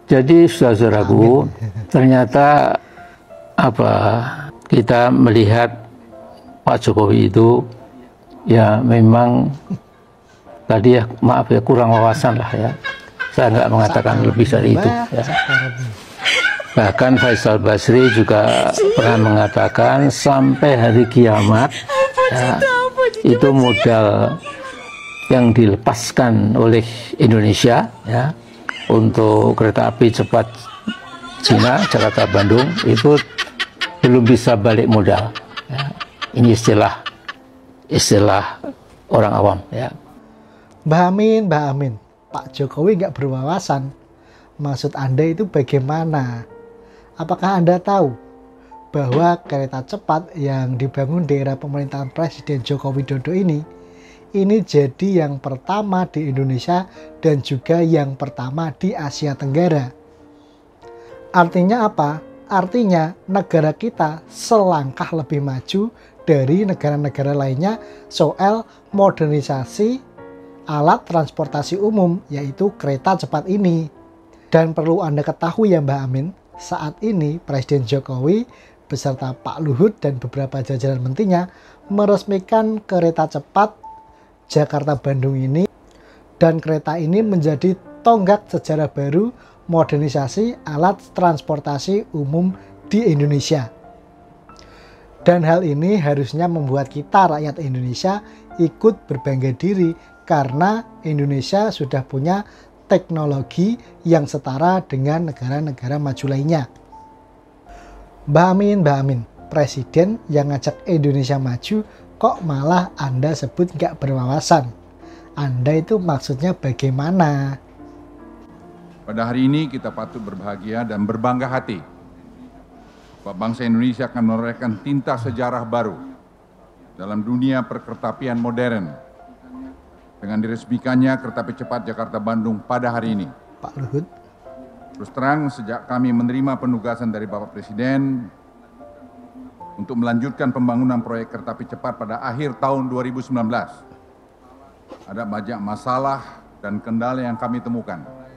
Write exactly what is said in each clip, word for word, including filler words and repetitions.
Jadi saudaraku, ternyata apa kita melihat Pak Jokowi itu ya memang tadi ya maaf ya kurang wawasan lah ya. Saya nggak mengatakan lebih dari itu. Ya. Bahkan Faisal Basri juga pernah mengatakan sampai hari kiamat ya, itu modal yang dilepaskan oleh Indonesia ya untuk kereta api cepat Cina Jakarta Bandung itu belum bisa balik modal. Ya. Ini istilah istilah orang awam ya. Mbah Amin, Mbah Amin, Pak Jokowi nggak berwawasan. Maksud Anda itu bagaimana? Apakah Anda tahu bahwa kereta cepat yang dibangun di era pemerintahan Presiden Joko Widodo ini, ini jadi yang pertama di Indonesia dan juga yang pertama di Asia Tenggara. Artinya apa? Artinya negara kita selangkah lebih maju dari negara-negara lainnya soal modernisasi alat transportasi umum, yaitu kereta cepat ini. Dan perlu Anda ketahui ya Mbak Amin, saat ini Presiden Jokowi beserta Pak Luhut dan beberapa jajaran menterinya meresmikan kereta cepat Jakarta Bandung ini, dan kereta ini menjadi tonggak sejarah baru modernisasi alat transportasi umum di Indonesia. Dan hal ini harusnya membuat kita rakyat Indonesia ikut berbangga diri karena Indonesia sudah punya teknologi yang setara dengan negara-negara maju lainnya. Mbak Amin, Mbak Amin, Presiden yang ngajak Indonesia maju kok malah Anda sebut nggak berwawasan? Anda itu maksudnya bagaimana? Pada hari ini kita patut berbahagia dan berbangga hati bahwa bangsa Indonesia akan menorehkan tinta sejarah baru dalam dunia perkeretapian modern dengan diresmikannya kereta api cepat Jakarta Bandung pada hari ini. Pak Luhut. Terus terang, sejak kami menerima penugasan dari Bapak Presiden untuk melanjutkan pembangunan proyek kereta api cepat pada akhir tahun dua ribu sembilan belas, ada banyak masalah dan kendala yang kami temukan.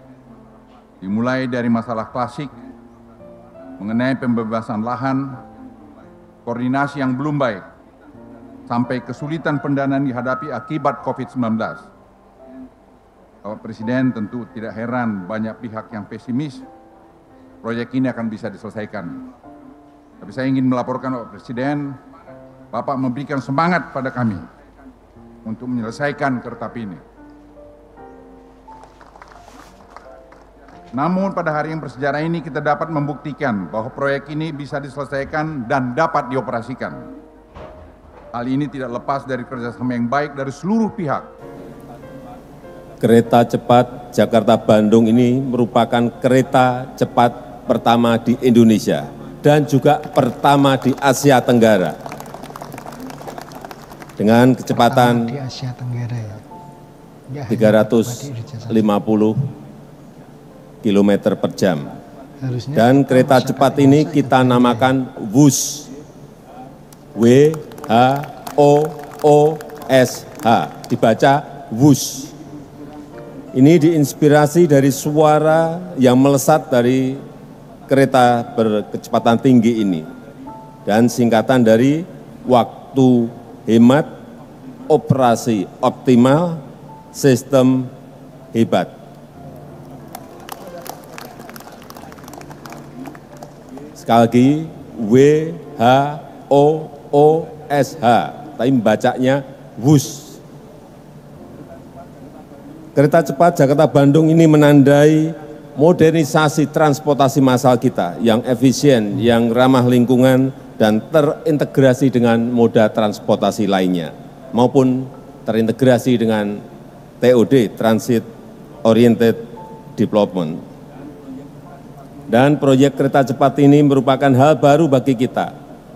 Dimulai dari masalah klasik mengenai pembebasan lahan, koordinasi yang belum baik, sampai kesulitan pendanaan dihadapi akibat COVID sembilan belas. Bapak Presiden tentu tidak heran banyak pihak yang pesimis proyek ini akan bisa diselesaikan. Tapi saya ingin melaporkan Bapak Presiden, Bapak memberikan semangat pada kami untuk menyelesaikan kereta api ini. Namun pada hari yang bersejarah ini kita dapat membuktikan bahwa proyek ini bisa diselesaikan dan dapat dioperasikan. Hal ini tidak lepas dari kerjasama yang baik dari seluruh pihak. Kereta cepat Jakarta Bandung ini merupakan kereta cepat pertama di Indonesia dan juga pertama di Asia Tenggara. Dengan kecepatan di Asia Tenggara ya. tiga ratus lima puluh kilometer per jam. Harusnya dan kereta cepat ini kita namakan W U S. W H O O S H, dibaca W U S. Ini diinspirasi dari suara yang melesat dari kereta berkecepatan tinggi ini dan singkatan dari waktu hemat, operasi optimal, sistem hebat. Sekali lagi, W H O O S H, tapi bacanya W U S. Kereta cepat Jakarta Bandung ini menandai modernisasi transportasi massal kita yang efisien, yang ramah lingkungan, dan terintegrasi dengan moda transportasi lainnya, maupun terintegrasi dengan T O D, Transit Oriented Development. Dan proyek kereta cepat ini merupakan hal baru bagi kita.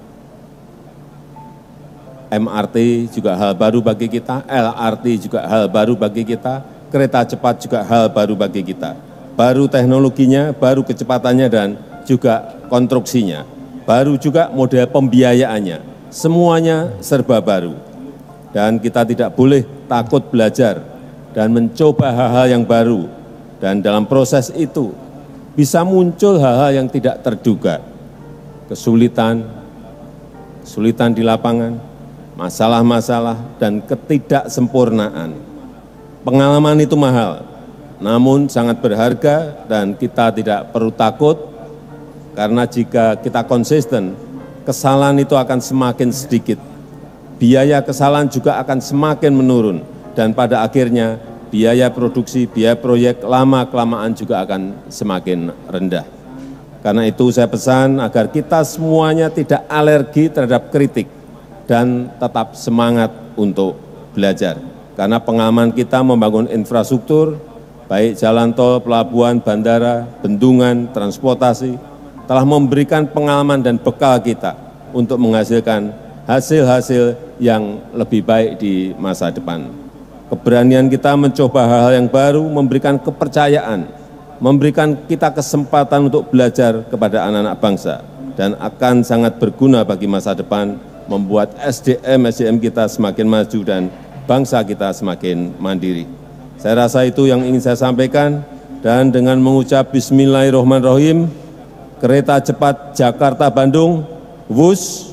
M R T juga hal baru bagi kita, L R T juga hal baru bagi kita, kereta cepat juga hal baru bagi kita. Baru teknologinya, baru kecepatannya, dan juga konstruksinya. Baru juga model pembiayaannya. Semuanya serba baru. Dan kita tidak boleh takut belajar dan mencoba hal-hal yang baru. Dan dalam proses itu, bisa muncul hal-hal yang tidak terduga, kesulitan, kesulitan di lapangan, masalah-masalah, dan ketidaksempurnaan. Pengalaman itu mahal, namun sangat berharga dan kita tidak perlu takut, karena jika kita konsisten, kesalahan itu akan semakin sedikit. Biaya kesalahan juga akan semakin menurun, dan pada akhirnya biaya produksi, biaya proyek lama-kelamaan juga akan semakin rendah. Karena itu saya pesan agar kita semuanya tidak alergi terhadap kritik dan tetap semangat untuk belajar. Karena pengalaman kita membangun infrastruktur, baik jalan tol, pelabuhan, bandara, bendungan, transportasi, telah memberikan pengalaman dan bekal kita untuk menghasilkan hasil-hasil yang lebih baik di masa depan. Keberanian kita mencoba hal-hal yang baru, memberikan kepercayaan, memberikan kita kesempatan untuk belajar kepada anak-anak bangsa, dan akan sangat berguna bagi masa depan, membuat S D M-S D M kita semakin maju dan bangsa kita semakin mandiri. Saya rasa itu yang ingin saya sampaikan, dan dengan mengucap Bismillahirrahmanirrahim, kereta cepat Jakarta-Bandung, Wus,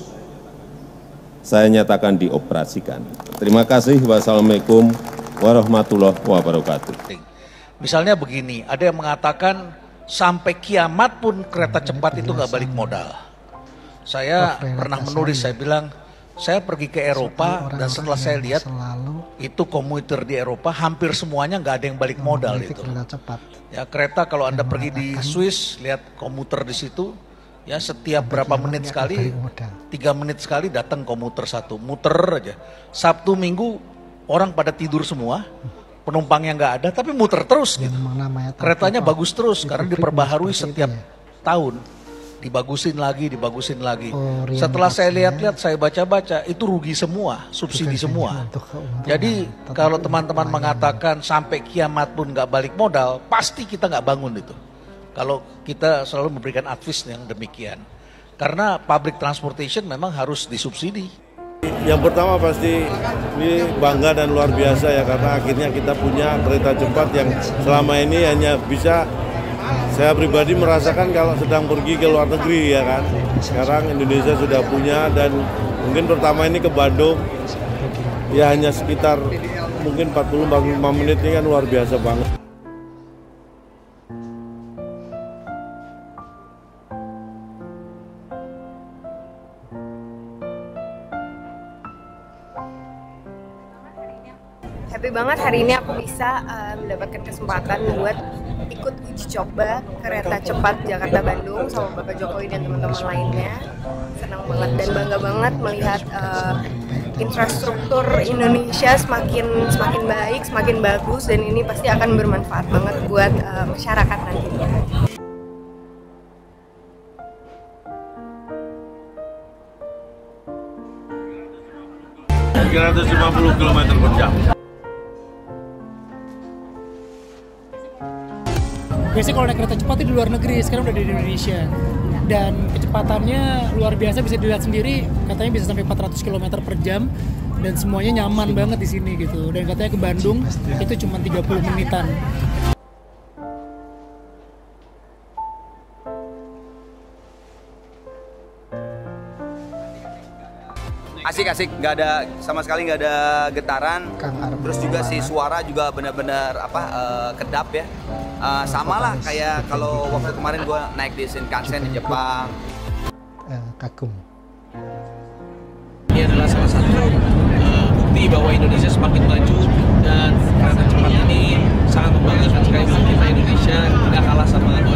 saya nyatakan dioperasikan. Terima kasih. Wassalamualaikum warahmatullahi wabarakatuh. Misalnya begini, ada yang mengatakan sampai kiamat pun kereta cepat itu nggak balik modal. Saya pernah menulis, saya bilang, saya pergi ke Eropa dan setelah saya lihat itu komuter di Eropa hampir semuanya nggak ada yang balik modal itu. Ya kereta kalau Anda pergi di Swiss, lihat komuter di situ, ya setiap berapa menit sekali, tiga menit sekali datang komuter satu, muter aja. Sabtu Minggu orang pada tidur semua, penumpangnya nggak ada, tapi muter terus gitu. Keretanya bagus terus karena diperbaharui setiap tahun, dibagusin lagi, dibagusin lagi. Setelah saya lihat-lihat, saya baca-baca, itu rugi semua, subsidi semua. Jadi kalau teman-teman mengatakan sampai kiamat pun nggak balik modal, pasti kita nggak bangun itu. Kalau kita selalu memberikan advice yang demikian. Karena public transportation memang harus disubsidi. Yang pertama pasti ini bangga dan luar biasa ya, karena akhirnya kita punya kereta cepat yang selama ini hanya bisa, saya pribadi merasakan kalau sedang pergi ke luar negeri ya kan. Sekarang Indonesia sudah punya, dan mungkin pertama ini ke Bandung, ya hanya sekitar mungkin empat puluh sampai empat puluh lima menit, ini kan luar biasa banget. Happy banget hari ini aku bisa uh, mendapatkan kesempatan buat ikut uji coba kereta cepat Jakarta-Bandung sama Bapak Jokowi dan teman-teman lainnya. Senang banget dan bangga banget melihat uh, infrastruktur Indonesia semakin semakin baik, semakin bagus, dan ini pasti akan bermanfaat banget buat uh, masyarakat nantinya. tiga ratus lima puluh kilometer per jam. Biasanya kalau naik kereta cepat itu di luar negeri, sekarang udah di Indonesia. Dan kecepatannya luar biasa, bisa dilihat sendiri, katanya bisa sampai empat ratus kilometer per jam. Dan semuanya nyaman banget di sini gitu. Dan katanya ke Bandung itu cuma tiga puluh menitan. Asik-asik, nggak ada sama sekali nggak ada getaran. Terus juga si suara juga benar-benar apa uh, kedap ya. Uh, sama lah kayak kalau waktu kemarin gue naik di Shinkansen di Jepang. Uh, kagum. Ini adalah salah satu uh, bukti bahwa Indonesia semakin maju, dan kereta cepat ini sangat membanggakan sekali bagi kita Indonesia, tidak kalah sama